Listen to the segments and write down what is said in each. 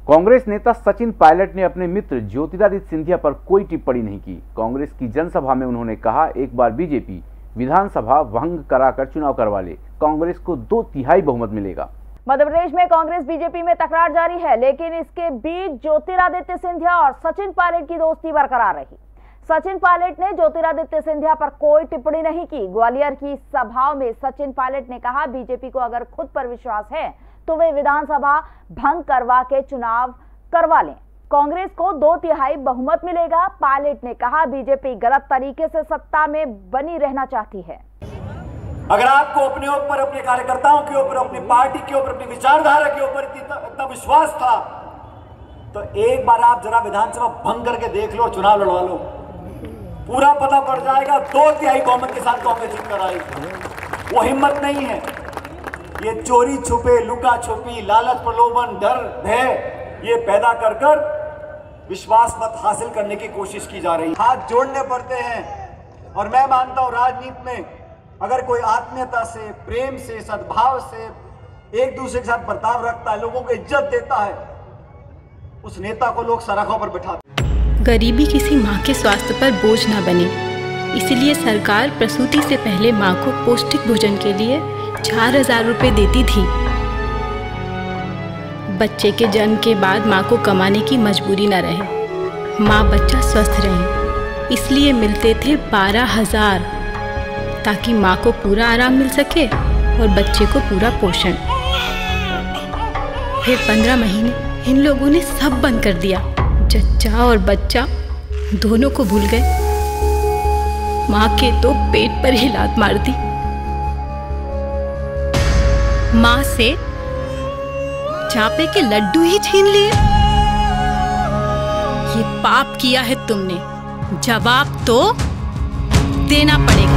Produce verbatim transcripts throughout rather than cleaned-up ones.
कांग्रेस नेता सचिन पायलट ने अपने मित्र ज्योतिरादित्य सिंधिया पर कोई टिप्पणी नहीं की। कांग्रेस की जनसभा में उन्होंने कहा, एक बार बीजेपी विधानसभा भंग कराकर चुनाव करवा ले, कांग्रेस को दो तिहाई बहुमत मिलेगा। मध्य प्रदेश में कांग्रेस बीजेपी में तकरार जारी है, लेकिन इसके बीच ज्योतिरादित्य सिंधिया और सचिन पायलट की दोस्ती बरकरार रही। सचिन पायलट ने ज्योतिरादित्य सिंधिया पर कोई टिप्पणी नहीं की। ग्वालियर की सभा में सचिन पायलट ने कहा, बीजेपी को अगर खुद पर विश्वास है तो वे विधानसभा भंग करवा के चुनाव करवा लें, कांग्रेस को दो तिहाई बहुमत मिलेगा। पायलट ने कहा, बीजेपी गलत तरीके से सत्ता में बनी रहना चाहती है। अगर आपको अपने ऊपर, अपने कार्यकर्ताओं के ऊपर, अपनी पार्टी के ऊपर, अपनी विचारधारा के ऊपर इतना विश्वास था तो एक बार आप जरा विधानसभा भंग करके देख लो, चुनाव लड़वा लो, पूरा पता पड़ जाएगा। दो तिहाई बहुमत के साथ कांग्रेस जीत कर आएगी। वो हिम्मत नहीं है। ये चोरी छुपे, लुका छुपी, लालच, प्रलोभन, डर, भय ये पैदा कर कर विश्वास मत हासिल करने की कोशिश की जा रही है। हाथ जोड़ने पड़ते हैं और मैं मानता हूं राजनीति में अगर कोई आत्मीयता से, प्रेम से, सद्भाव से एक दूसरे के साथ बर्ताव रखता है, लोगों को इज्जत देता है, उस नेता को लोग सराखों पर बिठाते हैं। गरीबी किसी माँ के स्वास्थ्य पर बोझ न बने, इसलिए सरकार प्रसूति से पहले माँ को पौष्टिक भोजन के लिए चार हजार रुपये देती थी। बच्चे के जन्म के बाद माँ को कमाने की मजबूरी न रहे, माँ बच्चा स्वस्थ रहे, इसलिए मिलते थे बारह हजार, ताकि माँ को पूरा आराम मिल सके और बच्चे को पूरा पोषण। फिर पंद्रह महीने इन लोगों ने सब बंद कर दिया। जच्चा और बच्चा दोनों को भूल गए। माँ के तो पेट पर ही लात मार दी। माँ से चापे के लड्डू ही छीन लिए। ये पाप किया है तुमने, जवाब तो देना पड़ेगा।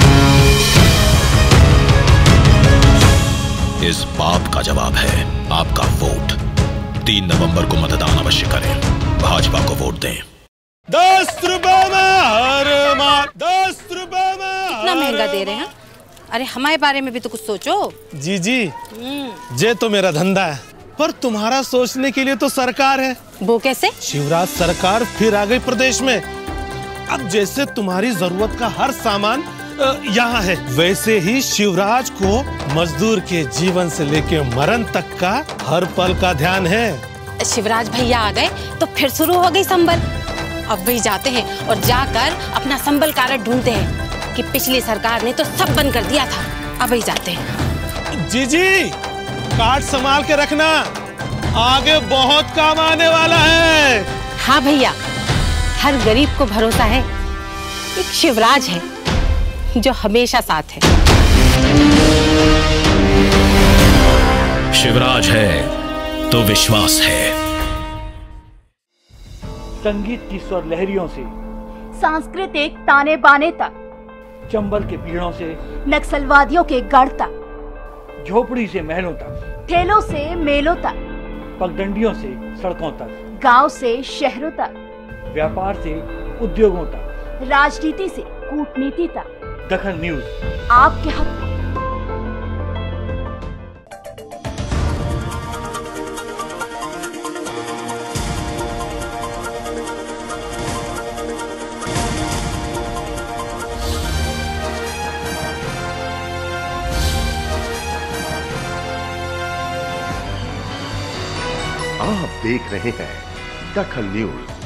इस पाप का जवाब है आपका वोट। तीन नवंबर को मतदान अवश्य करें, भाजपा को वोट दें। दस रुपए में हर मार, दस रुपए में कितना महंगा दे रहे हैं? अरे हमारे बारे में भी तो कुछ सोचो। जी जी, ये तो मेरा धंधा है, पर तुम्हारा सोचने के लिए तो सरकार है। वो कैसे? शिवराज सरकार फिर आ गई प्रदेश में। अब जैसे तुम्हारी जरूरत का हर सामान यहाँ है, वैसे ही शिवराज को मजदूर के जीवन से लेके मरण तक का हर पल का ध्यान है। शिवराज भैया आ गए तो फिर शुरू हो गई संबल। अब वही जाते हैं और जाकर अपना संबल कारक ढूंढते हैं कि पिछली सरकार ने तो सब बंद कर दिया था। अब वही जाते हैं। जी जी, कार्ड संभाल के रखना, आगे बहुत काम आने वाला है। हाँ भैया, हर गरीब को भरोसा है, एक शिवराज है जो हमेशा साथ है। शिवराज है तो विश्वास है। संगीत की स्वर लहरियों से सांस्कृतिक ताने बाने तक, चंबल के पीड़ों से नक्सलवादियों के गढ़ तक, झोपड़ी से महलों तक, ठेलों से मेलों तक, पगडंडियों से सड़कों तक, गांव से शहरों तक, व्यापार से उद्योगों तक, राजनीति से कूटनीति तक, दखल न्यूज आपके हक में। आप देख रहे हैं दखल न्यूज।